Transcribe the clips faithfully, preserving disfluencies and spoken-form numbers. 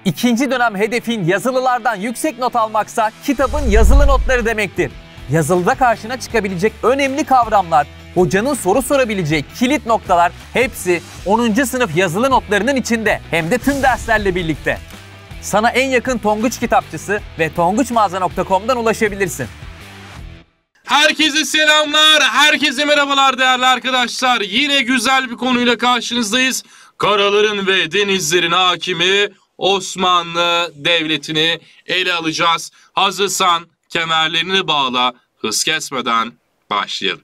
İkinci dönem hedefin yazılılardan yüksek not almaksa kitabın yazılı notları demektir. Yazılıda karşına çıkabilecek önemli kavramlar, hocanın soru sorabileceği kilit noktalar hepsi onuncu sınıf yazılı notlarının içinde, hem de tüm derslerle birlikte. Sana en yakın Tonguç kitapçısı ve tonguçmağaza nokta com'dan ulaşabilirsin. Herkese selamlar, herkese merhabalar değerli arkadaşlar. Yine güzel bir konuyla karşınızdayız. Karaların ve denizlerin hakimi Osmanlı Devleti'ni ele alacağız. Hazırsan kemerlerini bağla, hız kesmeden başlayalım.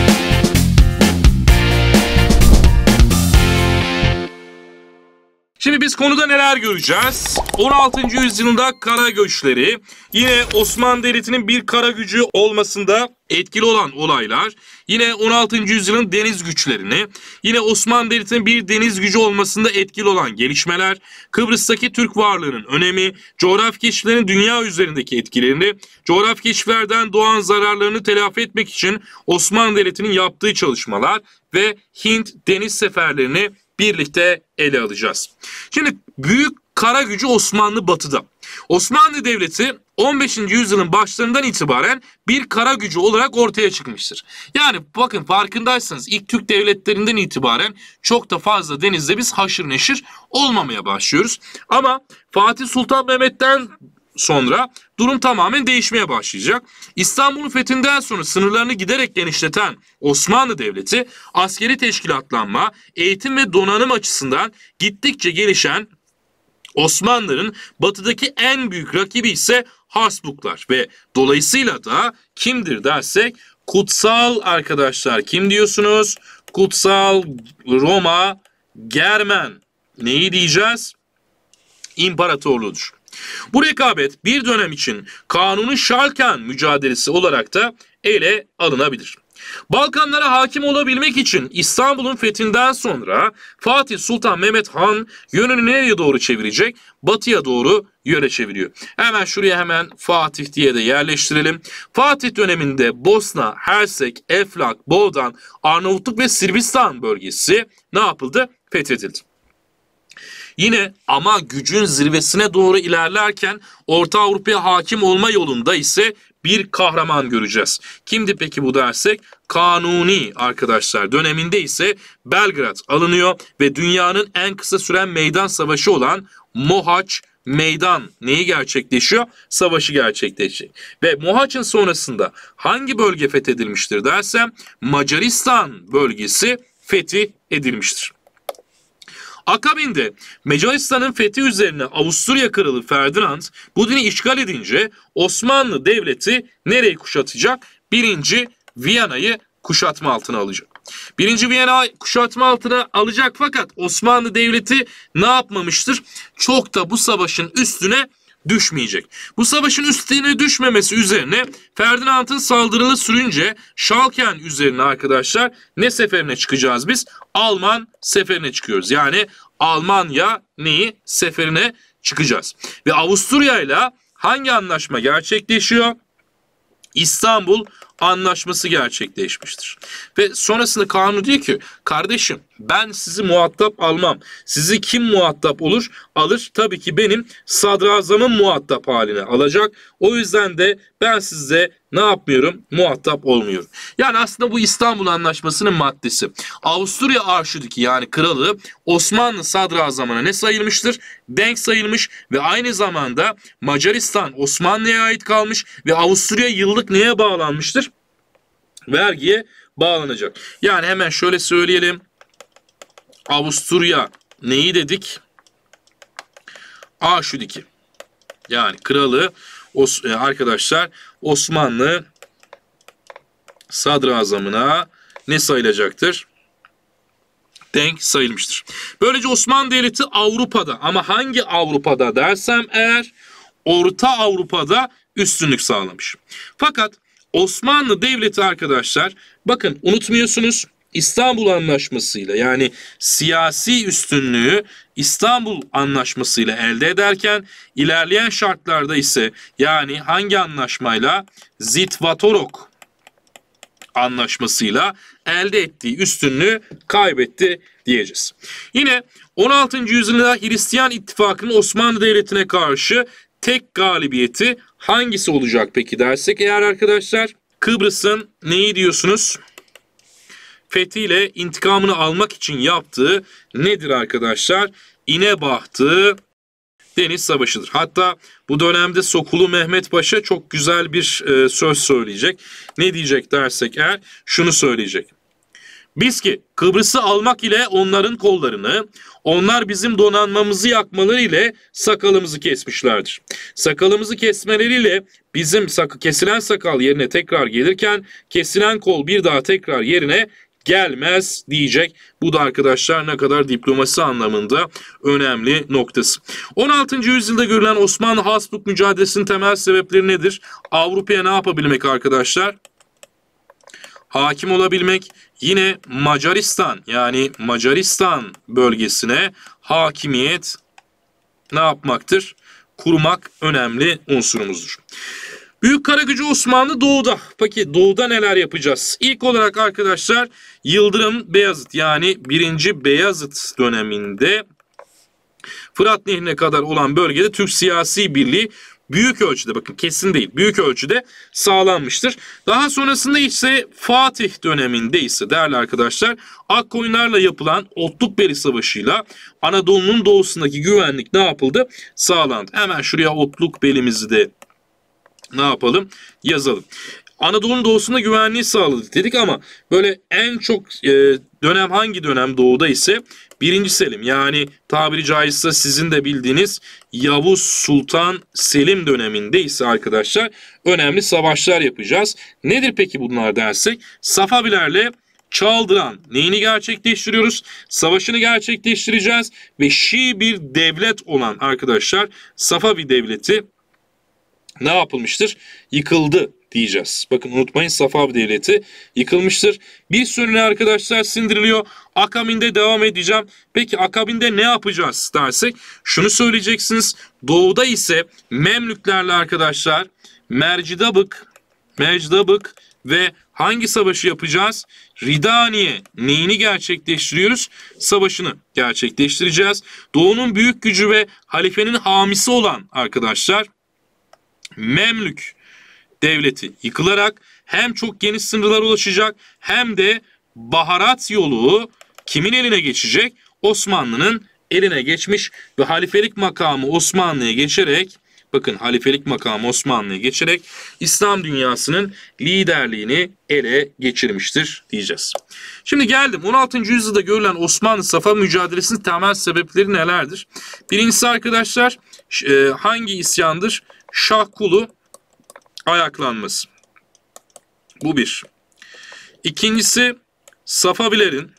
Şimdi biz konuda neler göreceğiz? on altıncı yüzyılda kara göçleri, yine Osmanlı Devleti'nin bir kara gücü olmasında etkili olan olaylar, yine on altıncı yüzyılın deniz güçlerini, yine Osmanlı Devleti'nin bir deniz gücü olmasında etkili olan gelişmeler, Kıbrıs'taki Türk varlığının önemi, coğrafi keşiflerin dünya üzerindeki etkilerini, coğrafi keşiflerden doğan zararlarını telafi etmek için Osmanlı Devleti'nin yaptığı çalışmalar ve Hint deniz seferlerini birlikte ele alacağız. Şimdi büyük kara gücü Osmanlı batıda. Osmanlı Devleti on beşinci yüzyılın başlarından itibaren bir kara gücü olarak ortaya çıkmıştır. Yani bakın farkındaysanız ilk Türk devletlerinden itibaren çok da fazla denizde biz haşır neşir olmamaya başlıyoruz. Ama Fatih Sultan Mehmet'ten sonra durum tamamen değişmeye başlayacak. İstanbul'un fethinden sonra sınırlarını giderek genişleten Osmanlı Devleti askeri teşkilatlanma, eğitim ve donanım açısından gittikçe gelişen Osmanlıların batıdaki en büyük rakibi ise Habsburglar ve dolayısıyla da kimdir dersek kutsal arkadaşlar kim diyorsunuz? Kutsal Roma Germen neyi diyeceğiz? İmparatorluğudur. Bu rekabet bir dönem için Kanuni Şalken mücadelesi olarak da ele alınabilir. Balkanlara hakim olabilmek için İstanbul'un fethinden sonra Fatih Sultan Mehmet Han yönünü nereye doğru çevirecek? Batıya doğru yöne çeviriyor. Hemen şuraya hemen Fatih diye de yerleştirelim. Fatih döneminde Bosna, Hersek, Eflak, Boğdan, Arnavutluk ve Sırbistan bölgesi ne yapıldı? Fethedildi. Yine ama gücün zirvesine doğru ilerlerken Orta Avrupa'ya hakim olma yolunda ise bir kahraman göreceğiz. Kimdi peki bu dersek? Kanuni arkadaşlar döneminde ise Belgrad alınıyor ve dünyanın en kısa süren meydan savaşı olan Mohaç Meydan neyi gerçekleşiyor? Savaşı gerçekleşecek. Ve Mohaç'ın sonrasında hangi bölge fethedilmiştir dersem Macaristan bölgesi fethi edilmiştir. Akabinde Macaristan'ın fethi üzerine Avusturya Kralı Ferdinand bu dini işgal edince Osmanlı Devleti nereyi kuşatacak? Birinci Viyana'yı kuşatma altına alacak. Birinci Viyana kuşatma altına alacak fakat Osmanlı Devleti ne yapmamıştır? Çok da bu savaşın üstüne düşmeyecek. Bu savaşın üstüne düşmemesi üzerine Ferdinand'ın saldırılı sürünce Şalken üzerine arkadaşlar ne seferine çıkacağız biz? Alman seferine çıkıyoruz. Yani Almanya neyi? Seferine çıkacağız. Ve Avusturya ile hangi anlaşma gerçekleşiyor? İstanbul Anlaşması gerçekleşmiştir. Ve sonrasında Kanuni diyor ki kardeşim ben sizi muhatap almam. Sizi kim muhatap olur? Alır. Tabii ki benim sadrazamın muhatap haline alacak. O yüzden de ben sizle ne yapmıyorum? Muhatap olmuyorum. Yani aslında bu İstanbul Anlaşması'nın maddesi. Avusturya Arşidükü yani kralı Osmanlı sadrazamına ne sayılmıştır? Denk sayılmış ve aynı zamanda Macaristan Osmanlı'ya ait kalmış ve Avusturya yıllık neye bağlanmıştır? Vergiye bağlanacak. Yani hemen şöyle söyleyelim. Avusturya neyi dedik? Arşidükü. Yani kralı Os arkadaşlar Osmanlı sadrazamına ne sayılacaktır? Denk sayılmıştır. Böylece Osmanlı Devleti Avrupa'da ama hangi Avrupa'da dersem eğer Orta Avrupa'da üstünlük sağlamış. Fakat Osmanlı Devleti arkadaşlar bakın unutmuyorsunuz İstanbul Anlaşması'yla yani siyasi üstünlüğü İstanbul Anlaşması'yla elde ederken ilerleyen şartlarda ise yani hangi anlaşmayla Zitvatorok anlaşmasıyla elde ettiği üstünlüğü kaybetti diyeceğiz. Yine on altıncı yüzyılda Hristiyan ittifakının Osmanlı Devleti'ne karşı tek galibiyeti hangisi olacak peki dersek eğer arkadaşlar, Kıbrıs'ın neyi diyorsunuz? Fethiyle intikamını almak için yaptığı nedir arkadaşlar? İnebahtı Deniz Savaşı'dır. Hatta bu dönemde Sokulu Mehmet Paşa çok güzel bir e, söz söyleyecek. Ne diyecek dersek eğer şunu söyleyecek. Biz ki Kıbrıs'ı almak ile onların kollarını, onlar bizim donanmamızı yakmaları ile sakalımızı kesmişlerdir. Sakalımızı kesmeleriyle bizim sak kesilen sakal yerine tekrar gelirken kesilen kol bir daha tekrar yerine gelmez diyecek. Bu da arkadaşlar ne kadar diplomasi anlamında önemli noktası. on altıncı yüzyılda görülen Osmanlı-Habsburg mücadelesinin temel sebepleri nedir? Avrupa'ya ne yapabilmek arkadaşlar? Hakim olabilmek. Yine Macaristan yani Macaristan bölgesine hakimiyet ne yapmaktır? Kurmak önemli unsurumuzdur. Büyük Karagücü Osmanlı doğuda. Peki doğuda neler yapacağız? İlk olarak arkadaşlar Yıldırım Beyazıt yani birinci Beyazıt döneminde Fırat Nehri'ne kadar olan bölgede Türk siyasi birliği büyük ölçüde, bakın kesin değil, büyük ölçüde sağlanmıştır. Daha sonrasında ise Fatih döneminde ise değerli arkadaşlar Akkoyunlarla yapılan Otlukbeli Savaşı'yla Anadolu'nun doğusundaki güvenlik ne yapıldı? Sağlandı. Hemen şuraya Otlukbeli'mizi de ne yapalım? Yazalım. Anadolu'nun doğusunda güvenliği sağladık dedik ama böyle en çok e, dönem hangi dönem doğuda ise birinci Selim yani tabiri caizse sizin de bildiğiniz Yavuz Sultan Selim döneminde ise arkadaşlar önemli savaşlar yapacağız. Nedir peki bunlar dersek? Safavilerle Çaldıran neyini gerçekleştiriyoruz? Savaşını gerçekleştireceğiz ve Şii bir devlet olan arkadaşlar Safavi Devleti ne yapılmıştır? Yıkıldı diyeceğiz. Bakın unutmayın Safavi Devleti yıkılmıştır. Bir sürü arkadaşlar sindiriliyor. Akabinde devam edeceğim. Peki akabinde ne yapacağız dersek şunu söyleyeceksiniz. Doğuda ise Memlüklerle arkadaşlar Mercidabık, Mercidabık ve hangi savaşı yapacağız? Ridaniye neyini gerçekleştiriyoruz? Savaşını gerçekleştireceğiz. Doğu'nun büyük gücü ve halifenin hamisi olan arkadaşlar Memlük devleti yıkılarak hem çok geniş sınırlara ulaşacak hem de baharat yolu kimin eline geçecek? Osmanlı'nın eline geçmiş ve halifelik makamı Osmanlı'ya geçerek, bakın halifelik makamı Osmanlı'ya geçerek İslam dünyasının liderliğini ele geçirmiştir diyeceğiz. Şimdi geldim on altıncı yüzyılda görülen Osmanlı-Safavi mücadelesinin temel sebepleri nelerdir? Birincisi arkadaşlar hangi isyandır? Şahkulu ayaklanması. Bu bir. İkincisi Safavilerin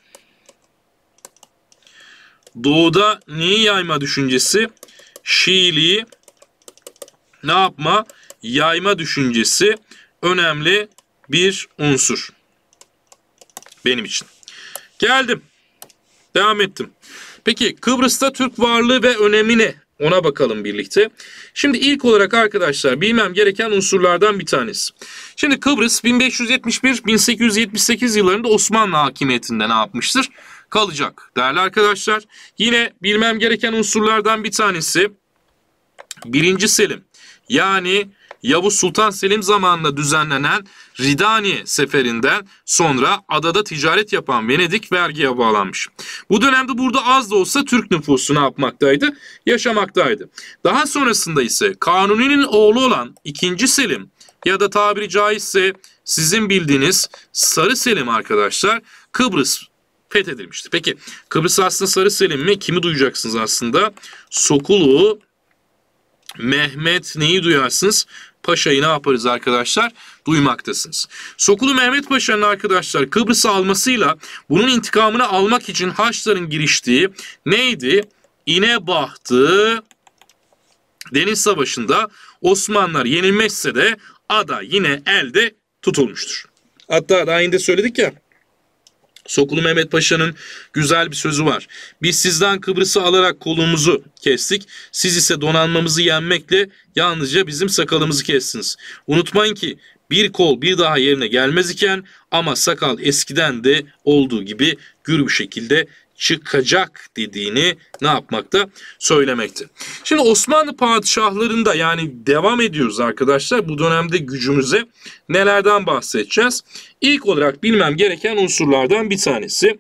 doğuda neyi yayma düşüncesi? Şiiliği ne yapma? Yayma düşüncesi önemli bir unsur. Benim için. Geldim. Devam ettim. Peki Kıbrıs'ta Türk varlığı ve önemi ne? Ona bakalım birlikte. Şimdi ilk olarak arkadaşlar bilmem gereken unsurlardan bir tanesi. Şimdi Kıbrıs bin beş yüz yetmiş bir bin sekiz yüz yetmiş sekiz yıllarında Osmanlı hakimiyetinde ne yapmıştır? Kalacak. Değerli arkadaşlar yine bilmem gereken unsurlardan bir tanesi birinci Selim yani Yavuz Sultan Selim zamanında düzenlenen Ridaniye seferinden sonra adada ticaret yapan Venedik vergiye bağlanmış. Bu dönemde burada az da olsa Türk nüfusu ne yapmaktaydı? Yaşamaktaydı. Daha sonrasında ise Kanuni'nin oğlu olan ikinci Selim ya da tabiri caizse sizin bildiğiniz Sarı Selim arkadaşlar Kıbrıs fethedilmişti. Peki Kıbrıs aslında Sarı Selim mi? Kimi duyacaksınız aslında? Sokulu Mehmet neyi duyarsınız? Paşa'yı ne yaparız arkadaşlar? Duymaktasınız. Sokulu Mehmet Paşa'nın arkadaşlar Kıbrıs'ı almasıyla bunun intikamını almak için Haçlıların giriştiği neydi? İnebahtı Deniz Savaşı'nda Osmanlılar yenilmezse de ada yine elde tutulmuştur. Hatta daha önce söyledik ya. Sokulu Mehmet Paşa'nın güzel bir sözü var. Biz sizden Kıbrıs'ı alarak kolumuzu kestik. Siz ise donanmamızı yenmekle yalnızca bizim sakalımızı kestiniz. Unutmayın ki bir kol bir daha yerine gelmez iken ama sakal eskiden de olduğu gibi gür bir şekilde çıkacak dediğini ne yapmakta? Söylemekte. Şimdi Osmanlı padişahlarında, yani devam ediyoruz arkadaşlar bu dönemde gücümüze, nelerden bahsedeceğiz? İlk olarak bilmem gereken unsurlardan bir tanesi,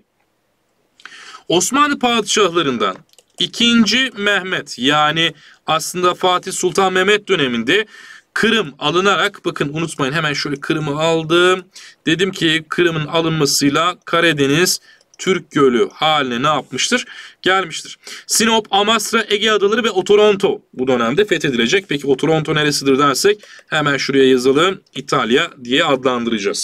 Osmanlı padişahlarından ikinci Mehmet, yani aslında Fatih Sultan Mehmet döneminde Kırım alınarak, bakın unutmayın, hemen şöyle Kırım'ı aldım. Dedim ki Kırım'ın alınmasıyla Karadeniz Türk Gölü haline ne yapmıştır? Gelmiştir. Sinop, Amasra, Ege Adaları ve Otranto bu dönemde fethedilecek. Peki Otranto neresidir dersek hemen şuraya yazalım. İtalya diye adlandıracağız.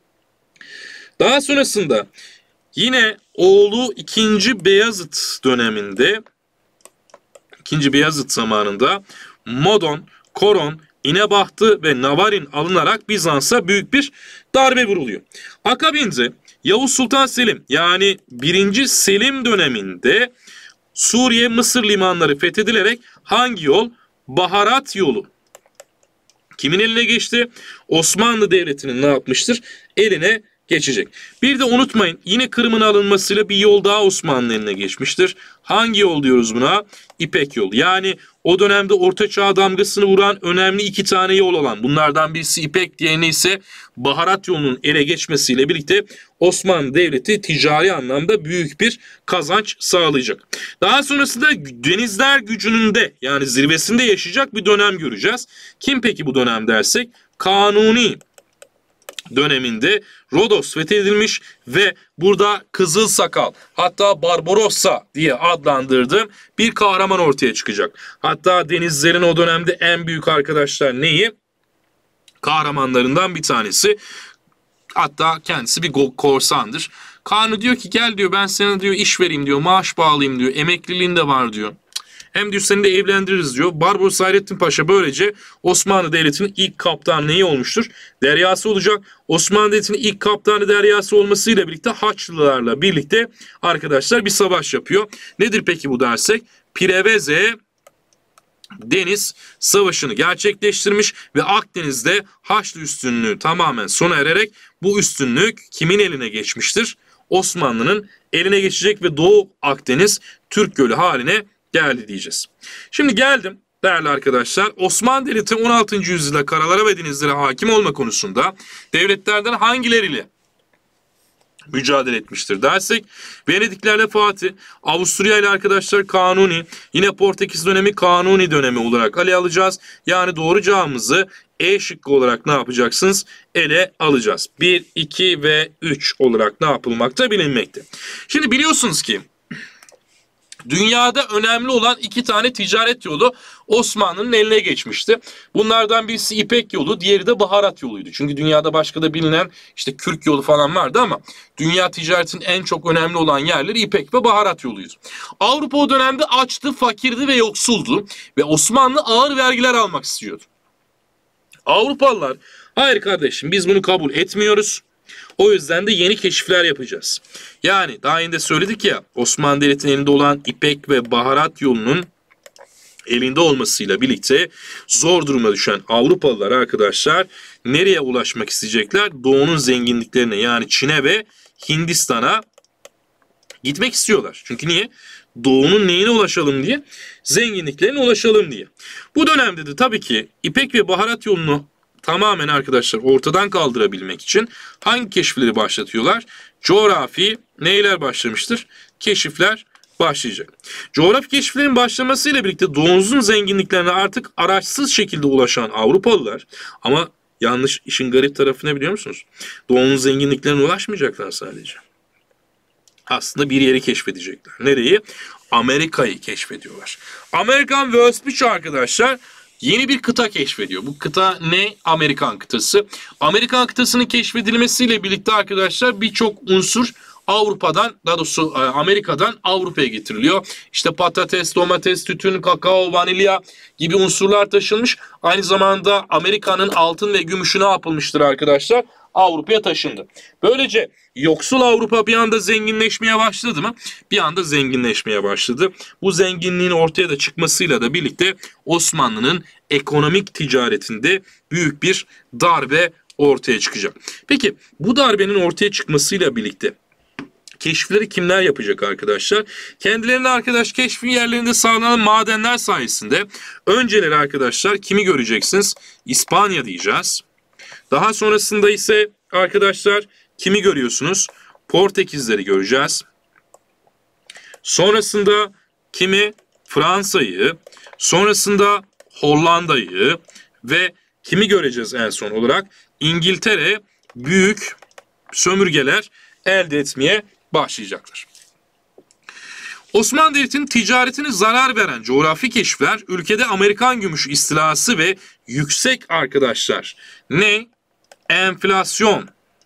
Daha sonrasında yine oğlu ikinci Beyazıt döneminde, ikinci Beyazıt zamanında Modon, Koron, İnebahtı ve Navarin alınarak Bizans'a büyük bir darbe vuruluyor. Akabinde Yavuz Sultan Selim, yani birinci Selim döneminde Suriye, Mısır limanları fethedilerek hangi yol? Baharat yolu. Kimin eline geçti? Osmanlı Devleti'nin ne yapmıştır? Eline geçecek. Bir de unutmayın, yine Kırım'ın alınmasıyla bir yol daha Osmanlı eline geçmiştir. Hangi yol diyoruz buna? İpek yolu. Yani o dönemde Orta Çağ damgasını vuran önemli iki tane yol olan, bunlardan birisi İpek, diğeri ise Baharat yolunun ele geçmesiyle birlikte Osmanlı Devleti ticari anlamda büyük bir kazanç sağlayacak. Daha sonrasında denizler gücünün de, yani zirvesinde yaşayacak bir dönem göreceğiz. Kim peki bu dönem dersek? Kanuni döneminde Rodos fethedilmiş ve burada Kızıl Sakal, hatta Barbarossa diye adlandırdığım bir kahraman ortaya çıkacak. Hatta denizlerin o dönemde en büyük arkadaşlar neyi? Kahramanlarından bir tanesi. Hatta kendisi bir korsandır. Kanuni diyor ki gel diyor, ben sana diyor iş vereyim diyor, maaş bağlayayım diyor, emekliliğin de var diyor. Hem diyor seni de evlendiririz diyor. Barbaros Hayrettin Paşa böylece Osmanlı Devleti'nin ilk kaptanı neyi olmuştur? Deryası olacak. Osmanlı Devleti'nin ilk kaptanı deryası olmasıyla birlikte Haçlılarla birlikte arkadaşlar bir savaş yapıyor. Nedir peki bu dersek? Preveze Deniz Savaşı'nı gerçekleştirmiş ve Akdeniz'de Haçlı üstünlüğü tamamen sona ererek bu üstünlük kimin eline geçmiştir? Osmanlı'nın eline geçecek ve Doğu Akdeniz Türk Gölü haline geldi diyeceğiz. Şimdi geldim değerli arkadaşlar, Osmanlı Devleti on altıncı yüzyılda karalara ve denizlere hakim olma konusunda devletlerden hangileriyle mücadele etmiştir dersek, Venediklerle Fatih, Avusturya ile arkadaşlar Kanuni, yine Portekiz dönemi Kanuni dönemi olarak ele alacağız. Yani doğru cevabımızı E şıkkı olarak ne yapacaksınız? Ele alacağız. bir, iki ve üç olarak ne yapılmakta bilinmekte. Şimdi biliyorsunuz ki dünyada önemli olan iki tane ticaret yolu Osmanlı'nın eline geçmişti. Bunlardan birisi İpek yolu, diğeri de Baharat yoluydu. Çünkü dünyada başka da bilinen işte Kürk yolu falan vardı ama dünya ticaretinin en çok önemli olan yerleri İpek ve Baharat yoluydu. Avrupa o dönemde açtı, fakirdi ve yoksuldu ve Osmanlı ağır vergiler almak istiyordu. Avrupalılar, hayır kardeşim biz bunu kabul etmiyoruz. O yüzden de yeni keşifler yapacağız. Yani daha önce de söyledik ya, Osmanlı Devleti'nin elinde olan İpek ve Baharat yolunun elinde olmasıyla birlikte zor duruma düşen Avrupalılar arkadaşlar nereye ulaşmak isteyecekler? Doğu'nun zenginliklerine, yani Çin'e ve Hindistan'a gitmek istiyorlar. Çünkü niye? Doğu'nun neyine ulaşalım diye? Zenginliklerine ulaşalım diye. Bu dönemde de tabii ki İpek ve Baharat yolunu tamamen arkadaşlar ortadan kaldırabilmek için hangi keşifleri başlatıyorlar? Coğrafi neyler başlamıştır? Keşifler başlayacak. Coğrafi keşiflerin başlamasıyla birlikte Doğu'nun zenginliklerine artık araçsız şekilde ulaşan Avrupalılar, ama yanlış, işin garip tarafı ne biliyor musunuz? Doğu'nun zenginliklerine ulaşmayacaklar sadece. Aslında bir yeri keşfedecekler. Nereyi? Amerika'yı keşfediyorlar. Amerikan West Beach arkadaşlar yeni bir kıta keşfediyor. Bu kıta ne? Amerikan kıtası. Amerikan kıtasının keşfedilmesiyle birlikte arkadaşlar birçok unsur Avrupa'dan, daha doğrusu Amerika'dan Avrupa'ya getiriliyor. İşte patates, domates, tütün, kakao, vanilya gibi unsurlar taşınmış. Aynı zamanda Amerika'nın altın ve gümüşü ne yapılmıştır arkadaşlar? Avrupa'ya taşındı. Böylece yoksul Avrupa bir anda zenginleşmeye başladı mı? Bir anda zenginleşmeye başladı. Bu zenginliğin ortaya da çıkmasıyla da birlikte Osmanlı'nın ekonomik ticaretinde büyük bir darbe ortaya çıkacak. Peki bu darbenin ortaya çıkmasıyla birlikte keşifleri kimler yapacak arkadaşlar? Kendilerine arkadaş keşfin yerlerinde sağlanan madenler sayesinde önceleri arkadaşlar kimi göreceksiniz? İspanya diyeceğiz. Daha sonrasında ise arkadaşlar kimi görüyorsunuz? Portekizleri göreceğiz. Sonrasında kimi? Fransa'yı. Sonrasında Hollanda'yı ve kimi göreceğiz en son olarak? İngiltere büyük sömürgeler elde etmeye başlayacaklar. Osmanlı Devleti'nin ticaretine zarar veren coğrafi keşifler ülkede Amerikan gümüşü istilası ve yüksek arkadaşlar ne? Enflasyon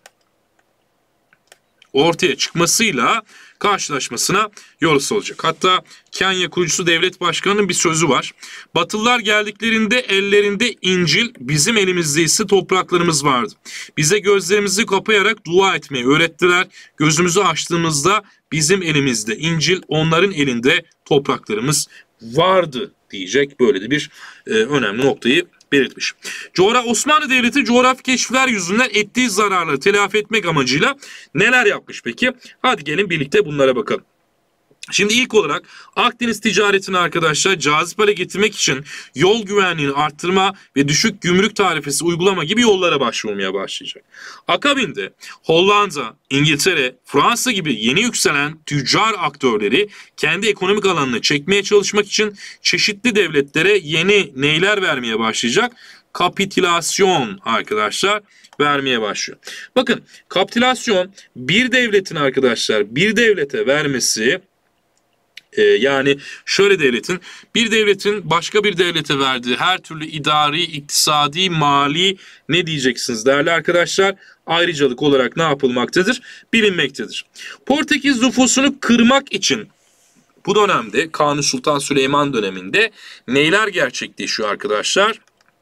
ortaya çıkmasıyla karşılaşmasına yol olacak. Hatta Kenya kurucusu devlet başkanının bir sözü var. Batılılar geldiklerinde ellerinde İncil, bizim elimizde ise topraklarımız vardı. Bize gözlerimizi kapayarak dua etmeyi öğrettiler. Gözümüzü açtığımızda bizim elimizde İncil, onların elinde topraklarımız vardı diyecek, böyle de bir e, önemli noktayı belirtmiş. Coğra Osmanlı Devleti coğrafi keşifler yüzünden ettiği zararları telafi etmek amacıyla neler yapmış peki? Hadi gelin birlikte bunlara bakalım. Şimdi ilk olarak Akdeniz ticaretini arkadaşlar cazip hale getirmek için yol güvenliğini arttırma ve düşük gümrük tarifesi uygulama gibi yollara başvurmaya başlayacak. Akabinde Hollanda, İngiltere, Fransa gibi yeni yükselen tüccar aktörleri kendi ekonomik alanına çekmeye çalışmak için çeşitli devletlere yeni neyler vermeye başlayacak? Kapitülasyon arkadaşlar vermeye başlıyor. Bakın kapitülasyon bir devletin arkadaşlar bir devlete vermesi, Ee, yani şöyle devletin bir devletin başka bir devlete verdiği her türlü idari, iktisadi, mali ne diyeceksiniz değerli arkadaşlar? Ayrıcalık olarak ne yapılmaktadır? Bilinmektedir. Portekiz nüfusunu kırmak için bu dönemde Kanuni Sultan Süleyman döneminde neyler gerçekleşiyor arkadaşlar?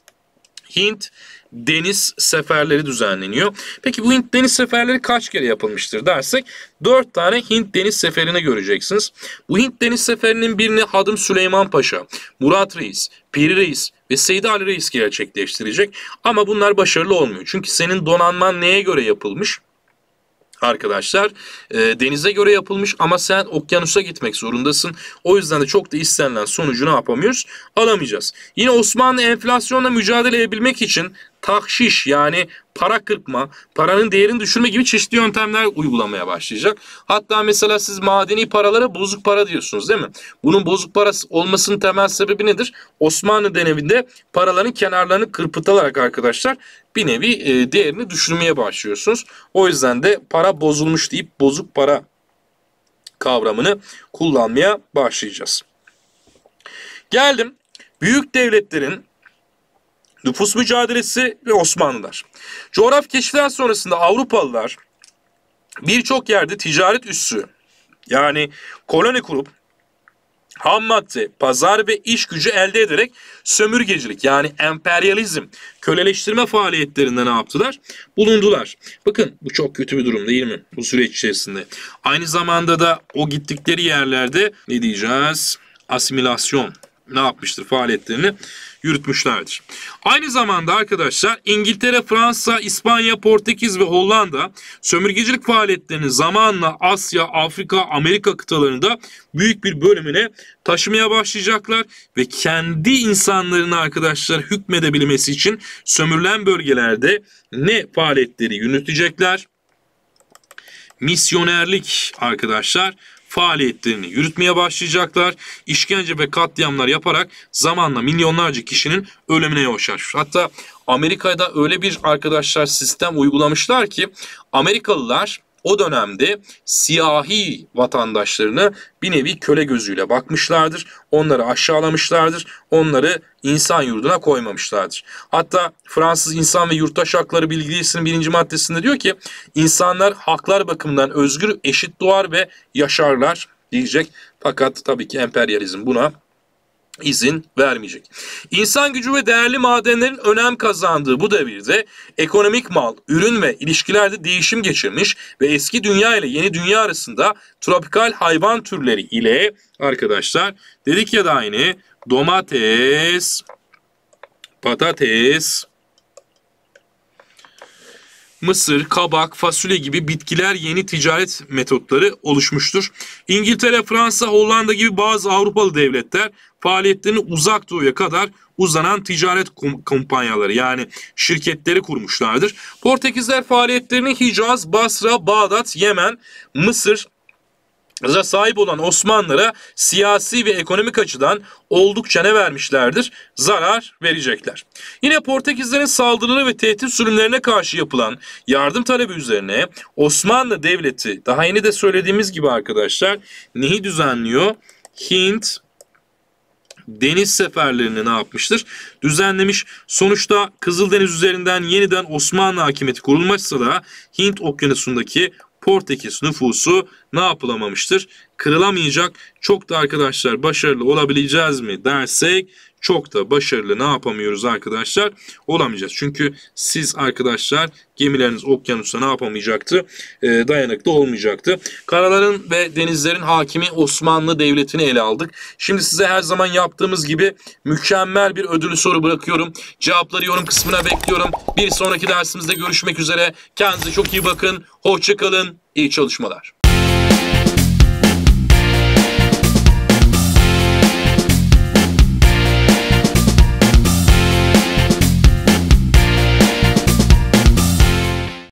Hint deniz seferleri düzenleniyor. Peki bu Hint deniz seferleri kaç kere yapılmıştır dersek dört tane Hint deniz seferini göreceksiniz. Bu Hint deniz seferinin birini Hadım Süleyman Paşa, Murat Reis, Piri Reis ve Seydi Ali Reis gerçekleştirecek. Ama bunlar başarılı olmuyor. Çünkü senin donanman neye göre yapılmış? Arkadaşlar e, denize göre yapılmış ama sen okyanusa gitmek zorundasın. O yüzden de çok da istenilen sonucu ne yapamıyoruz? Alamayacağız. Yine Osmanlı enflasyonla mücadele edebilmek için tahşiş yani para kırpma, paranın değerini düşürme gibi çeşitli yöntemler uygulamaya başlayacak. Hatta mesela siz madeni paralara bozuk para diyorsunuz değil mi? Bunun bozuk para olmasının temel sebebi nedir? Osmanlı döneminde paraların kenarlarını kırpıtılarak arkadaşlar bir nevi e, değerini düşürmeye başlıyorsunuz. O yüzden de para bozulmuş deyip bozuk para kavramını kullanmaya başlayacağız. Geldim büyük devletlerin nüfus mücadelesi ve Osmanlılar. Coğrafi keşifler sonrasında Avrupalılar birçok yerde ticaret üssü yani koloni kurup ham madde, pazar ve iş gücü elde ederek sömürgecilik yani emperyalizm, köleleştirme faaliyetlerinde ne yaptılar? Bulundular. Bakın bu çok kötü bir durum değil mi bu süreç içerisinde? Aynı zamanda da o gittikleri yerlerde ne diyeceğiz? Asimilasyon ne yapmıştır? Faaliyetlerini yürütmüşlerdir. Aynı zamanda arkadaşlar İngiltere, Fransa, İspanya, Portekiz ve Hollanda sömürgecilik faaliyetlerini zamanla Asya, Afrika, Amerika kıtalarında büyük bir bölümüne taşımaya başlayacaklar ve kendi insanlarını arkadaşlar hükmedebilmesi için sömürülen bölgelerde ne faaliyetleri yürütecekler? Misyonerlik arkadaşlar faaliyetlerini yürütmeye başlayacaklar. İşkence ve katliamlar yaparak zamanla milyonlarca kişinin ölümüne yol açmış. Hatta Amerika'da öyle bir arkadaşlar sistem uygulamışlar ki Amerikalılar o dönemde siyahi vatandaşlarını bir nevi köle gözüyle bakmışlardır. Onları aşağılamışlardır. Onları insan yurduna koymamışlardır. Hatta Fransız İnsan ve Yurttaş Hakları Bildirgesi'nin birinci maddesinde diyor ki insanlar haklar bakımından özgür, eşit doğar ve yaşarlar diyecek. Fakat tabii ki emperyalizm buna izin vermeyecek. İnsan gücü ve değerli madenlerin önem kazandığı bu devirde ekonomik mal, ürün ve ilişkilerde değişim geçirmiş ve eski dünya ile yeni dünya arasında tropikal hayvan türleri ile arkadaşlar dedik ya da aynı domates, patates, mısır, kabak, fasulye gibi bitkiler yeni ticaret metotları oluşmuştur. İngiltere, Fransa, Hollanda gibi bazı Avrupalı devletler faaliyetlerini uzak doğuya kadar uzanan ticaret kumpanyaları yani şirketleri kurmuşlardır. Portekizler faaliyetlerini Hicaz, Basra, Bağdat, Yemen, Mısır sahip olan Osmanlılara siyasi ve ekonomik açıdan oldukça ne vermişlerdir? Zarar verecekler. Yine Portekizlerin saldırıları ve tehdit sürümlerine karşı yapılan yardım talebi üzerine Osmanlı Devleti, daha yeni de söylediğimiz gibi arkadaşlar, neyi düzenliyor? Hint deniz seferlerini ne yapmıştır? Düzenlemiş. Sonuçta Kızıldeniz üzerinden yeniden Osmanlı hakimiyeti kurulmuşsa da Hint okyanusundaki Portekiz nüfusu ne yapılamamıştır? Kırılamayacak. Çok da arkadaşlar başarılı olabileceğiz mi dersek çok da başarılı ne yapamıyoruz arkadaşlar? Olamayacağız. Çünkü siz arkadaşlar gemileriniz okyanusta ne yapamayacaktı? E, dayanıklı olmayacaktı. Karaların ve denizlerin hakimi Osmanlı Devleti'ni ele aldık. Şimdi size her zaman yaptığımız gibi mükemmel bir ödüllü soru bırakıyorum. Cevapları yorum kısmına bekliyorum. Bir sonraki dersimizde görüşmek üzere. Kendinize çok iyi bakın. Hoşça kalın. İyi çalışmalar.